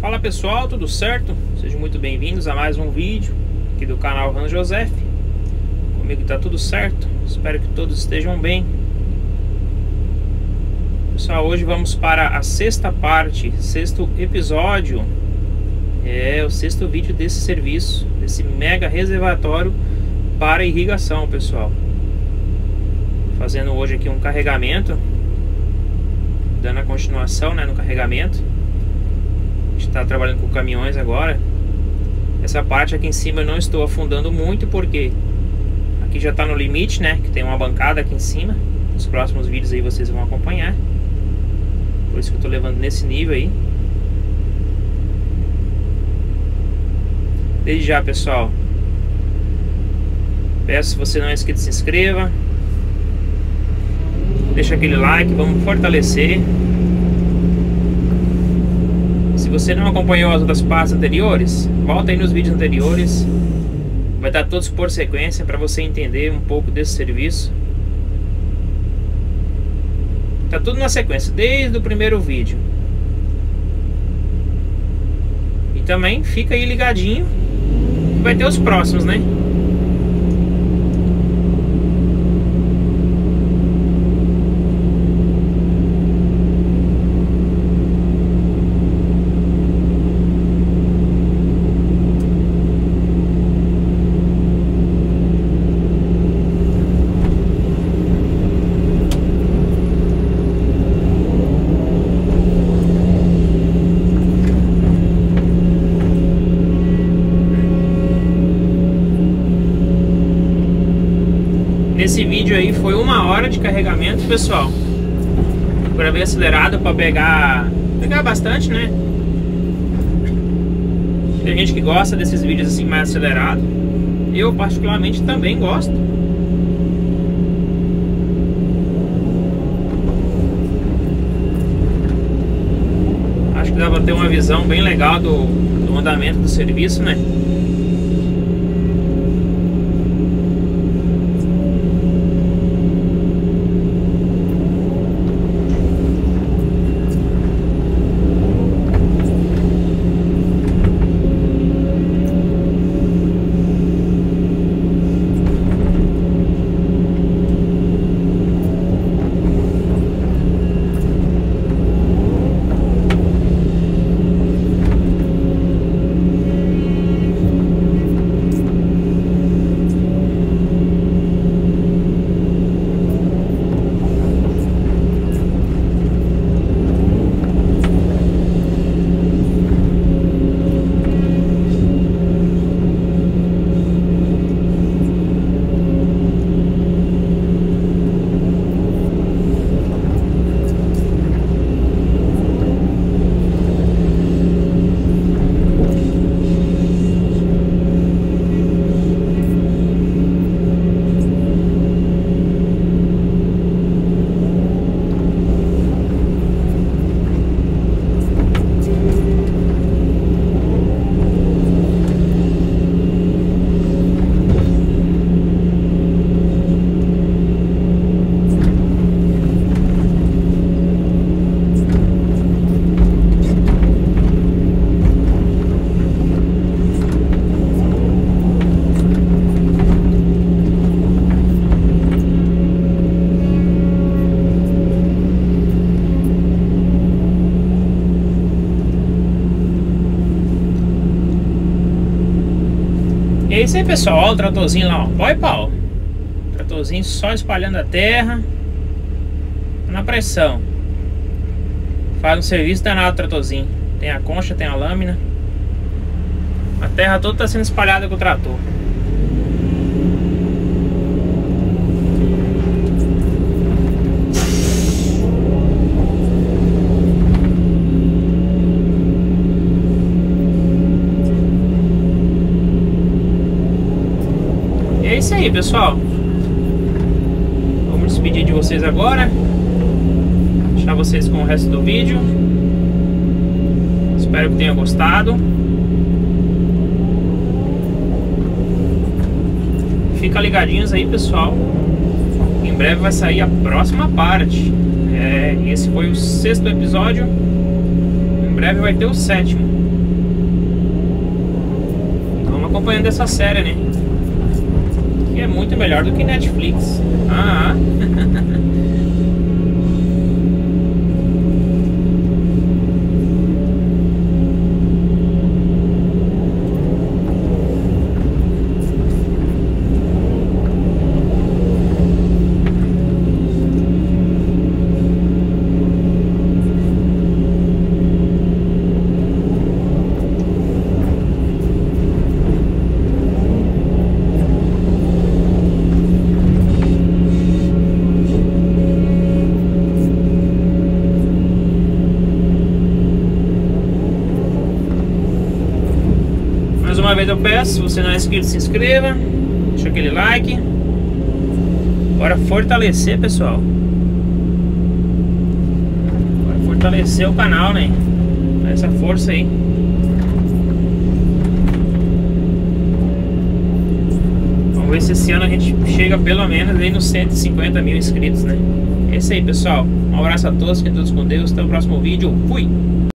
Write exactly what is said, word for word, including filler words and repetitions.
Fala pessoal, tudo certo? Sejam muito bem-vindos a mais um vídeo aqui do canal Hans Joseph. Comigo tá tudo certo, espero que todos estejam bem. Pessoal, hoje vamos para a sexta parte, sexto episódio. É o sexto vídeo desse serviço, desse mega reservatório para irrigação, pessoal. Fazendo hoje aqui um carregamento, dando a continuação, né, no carregamento. A gente está trabalhando com caminhões agora. Essa parte aqui em cima eu não estou afundando muito, porque aqui já está no limite, né, que tem uma bancada aqui em cima. Nos próximos vídeos aí vocês vão acompanhar. Por isso que eu estou levando nesse nível aí. Desde já, pessoal, peço, se você não é inscrito, se inscreva, deixa aquele like, vamos fortalecer. Se você não acompanhou as outras partes anteriores, volta aí nos vídeos anteriores, vai estar todos por sequência para você entender um pouco desse serviço. Tá tudo na sequência, desde o primeiro vídeo. E também fica aí ligadinho, vai ter os próximos, né? Esse vídeo aí foi uma hora de carregamento, pessoal. Gravei acelerado para pegar pegar bastante, né? Tem gente que gosta desses vídeos assim mais acelerados. Eu particularmente também gosto. Acho que dá para ter uma visão bem legal do, do andamento do serviço, né? É isso aí, pessoal. Olha o tratorzinho lá, ó. Olha, pau. Tratorzinho só espalhando a terra na pressão. Faz um serviço danado o tratorzinho. Tem a concha, tem a lâmina. A terra toda está sendo espalhada com o trator. É isso aí, pessoal. Vamos despedir de vocês agora. Deixar vocês com o resto do vídeo. Espero que tenham gostado. Fica ligadinhos aí, pessoal. Em breve vai sair a próxima parte. É, esse foi o sexto episódio. Em breve vai ter o sétimo. acompanhando essa série, né? Que é muito melhor do que Netflix. Ah, mais uma vez eu peço, se você não é inscrito, se inscreva, deixa aquele like. Bora fortalecer, pessoal. Bora fortalecer o canal, né? Dá essa força aí. Vamos ver se esse ano a gente chega pelo menos aí nos cento e cinquenta mil inscritos, né? É isso aí, pessoal. Um abraço a todos, que todos com Deus. Até o próximo vídeo. Fui!